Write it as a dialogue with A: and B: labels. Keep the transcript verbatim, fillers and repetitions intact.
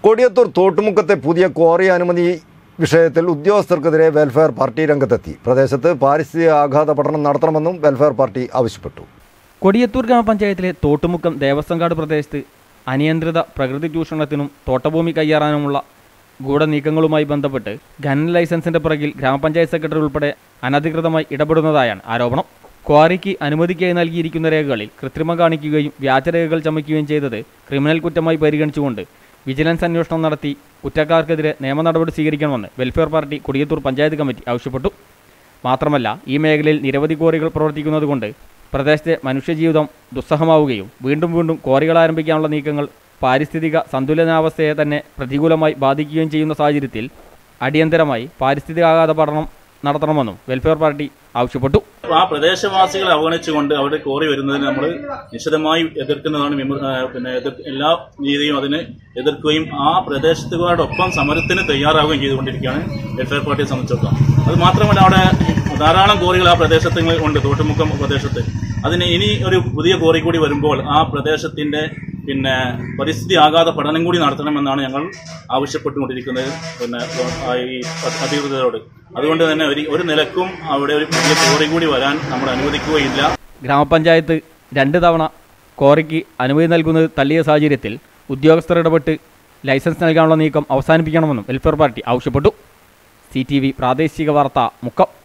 A: കൊടിയത്തൂർ തോട്ടുമുക്കത്തെ പുതിയ ക്വാറി അനുമതി വിഷയത്തിൽ ഉദ്യോഗസ്ഥർക്കെതിരെ വെൽഫെയർ പാർട്ടി രംഗത്തെത്തി. പ്രദേശത്ത് പാരിസ്ഥിതിക ആഘാത പഠനം നടത്തണമെന്നും വെൽഫെയർ പാർട്ടി ആവശ്യപ്പെട്ടു.
B: കൊടിയത്തൂർ ഗ്രാമപഞ്ചായത്തിലെ തോട്ടുമുക്കം ദേവസ്വംകാട് പ്രദേശത്ത് അനിയന്ത്രിത പ്രകൃതി ചൂഷണത്തിനും തോട്ടഭൂമി കയ്യേറാനുമുള്ള ഗൂഢനീക്കങ്ങളുമായി ബന്ധപ്പെട്ട് ഖനന ലൈസൻസിന്റെ പുറകിൽ ഗ്രാമപഞ്ചായത്ത് സെക്രട്ടറി ഉൾപ്പെടെ അനധികൃതമായി ഇടപെടുന്നതായാണ് ആരോപണം. ക്വാറിക്ക് അനുമതിക്കായി നൽകിയിരിക്കുന്ന രേഖകളിൽ കൃത്രിമം കാണിക്കുകയും വ്യാജരേഖകൾ ചമയ്ക്കുകയും ചെയ്തത് ക്രിമിനൽ കുറ്റമായി പരിഗണിച്ചുകൊണ്ട് വിജിലൻസ് അന്വേഷണം നടത്തി കുറ്റക്കാർക്കെതിരെ നിയമ നടപടി സ്വീകരിക്കണമെന്ന് welfare party Kodiyathur panchayat committee ആവശ്യപ്പെട്ടു. മാത്രമല്ല, ഈ മേഖലയിൽ നിരവധി ക്വാറികൾ പ്രവർത്തിക്കുന്നതുകൊണ്ട് പ്രദേശത്തെ മനുഷ്യജീവിതം ദുസ്സഹമാവുകയും വീണ്ടും വീണ്ടും ക്വാറികൾ ആരംഭിക്കാനുള്ള നീക്കങ്ങൾ പാരിസ്ഥിതിക സന്തുലനാവസ്ഥയെ തന്നെ പ്രതികൂലമായി ബാധിക്കുകയും ചെയ്യുന്ന സാഹചര്യത്തിൽ അടിയന്തരമായി പാരിസ്ഥിതികാഘാത പഠനം നടത്തണമെന്നും വെൽഫെയർ പാർട്ടി ആവശ്യപ്പെട്ടു.
C: ആ പ്രദേശവാസികളെ അവഗണിച്ചുകൊണ്ട് അവിടെ കോറി വരുന്നതിന് നമ്മൾ നിശ്ചിതമായി എതിർക്കുന്നതാണ്. പിന്നെ എല്ലാ രീതിയും അതിനെ എതിർക്കുകയും ആ പ്രദേശത്തുകാരോടൊപ്പം സമരത്തിന് തയ്യാറാവുകയും ചെയ്തുകൊണ്ടിരിക്കുകയാണ് വെൽഫെയർ പാർട്ടിയെ സംബന്ധിച്ചിടത്തോളം. അത് മാത്രമല്ല, അവിടെ ധാരാളം കോറികൾ ആ പ്രദേശത്ത് ഉണ്ട്, തോട്ടുമുക്കം പ്രദേശത്ത്. അതിന് ഇനി ഒരു പുതിയ കോറി കൂടി വരുമ്പോൾ ആ പ്രദേശത്തിന്റെ പിന്നെ പരിസ്ഥിതി ആഘാത പഠനം കൂടി നടത്തണമെന്നാണ് ഞങ്ങൾ ആവശ്യപ്പെട്ടുകൊണ്ടിരിക്കുന്നത് പിന്നെ ഈ അധികൃതരോട്. അതുകൊണ്ട് തന്നെ ഒരു ഒരു നിലക്കും അവിടെ ഒരു പുതിയ കോറി കൂടി വരാൻ നമ്മൾ അനുവദിക്കുകയില്ല.
B: ഗ്രാമപഞ്ചായത്ത് രണ്ട് തവണ കോറിക്ക് അനുമതി നൽകുന്നത് തള്ളിയ സാഹചര്യത്തിൽ ഉദ്യോഗസ്ഥർ ഇടപെട്ട് ലൈസൻസ് നൽകാനുള്ള നീക്കം അവസാനിപ്പിക്കണമെന്നും വെൽഫെയർ പാർട്ടി ആവശ്യപ്പെട്ടു. സി ടി വി പ്രാദേശിക വാർത്ത മുക്കം.